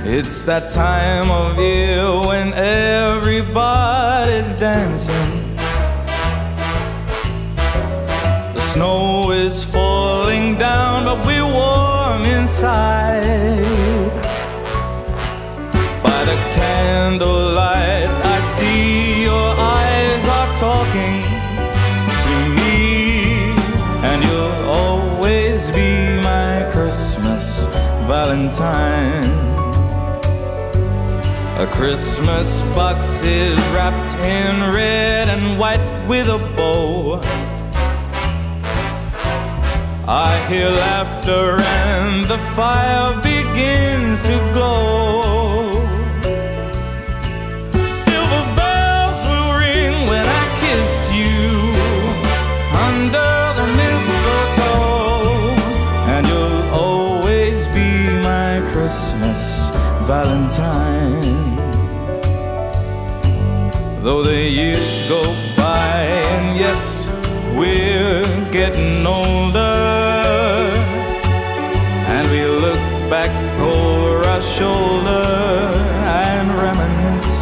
It's that time of year when everybody's dancing. The snow is falling down, but we're warm inside. By the candlelight, I see your eyes are talking to me, and you'll always be my Christmas Valentine. A Christmas box is wrapped in red and white with a bow. I hear laughter and the fire begins to glow. Silver bells will ring when I kiss you under the mistletoe, and you'll always be my Christmas Valentine. Though the years go by, and yes, we're getting older, and we look back over our shoulder and reminisce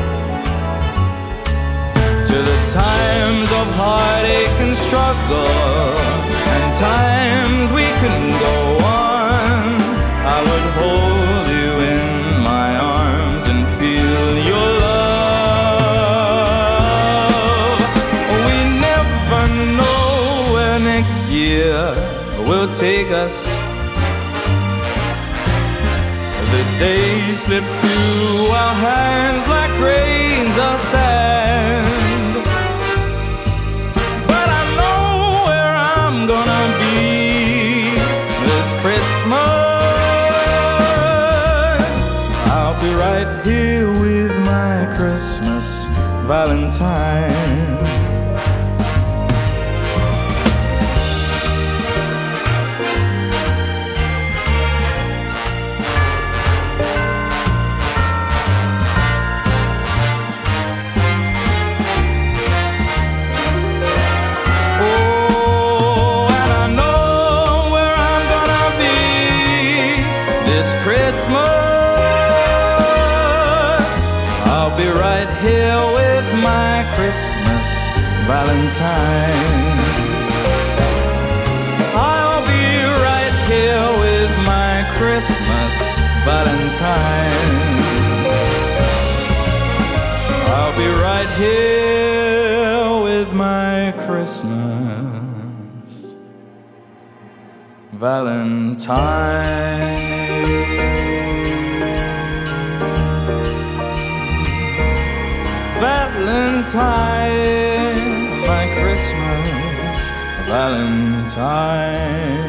to the times of heartache and struggle, and times we couldn't go on. I would hold you in my arms and feel your love. We never know where next year will take us. The days slip through our hands like grains of sand, but I know where I'm gonna be this Christmas. I'll be right here with my Christmas Valentine. I'll be right here with my Christmas Valentine. I'll be right here with my Christmas Valentine. I'll be right here with my Christmas Valentine. Valentine, my Christmas Valentine.